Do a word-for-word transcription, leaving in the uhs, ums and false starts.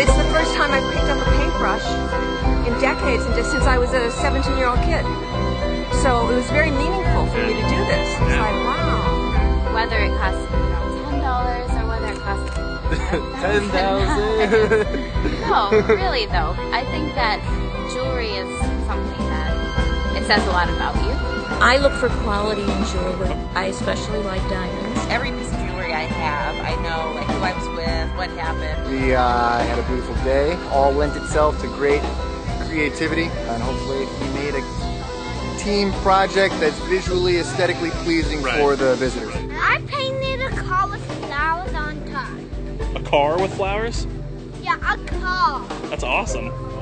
it's the first time I've picked up a paintbrush in decades, and just since I was a seventeen-year-old kid. So it was very meaningful for me to do this. It's like, wow. Whether it costs ten dollars or whether it costs ten thousand. No, really though. I think that jewelry is something that it says a lot about you. I look for quality in jewelry. I especially like diamonds. Every piece of jewelry I have, I know like who I was with, what happened. We uh, had a beautiful day. All lent itself to great creativity, and hopefully we made a team project that's visually, aesthetically pleasing Right. for the visitors. I painted a car with flowers on top. A car with flowers? Yeah, a car. That's awesome.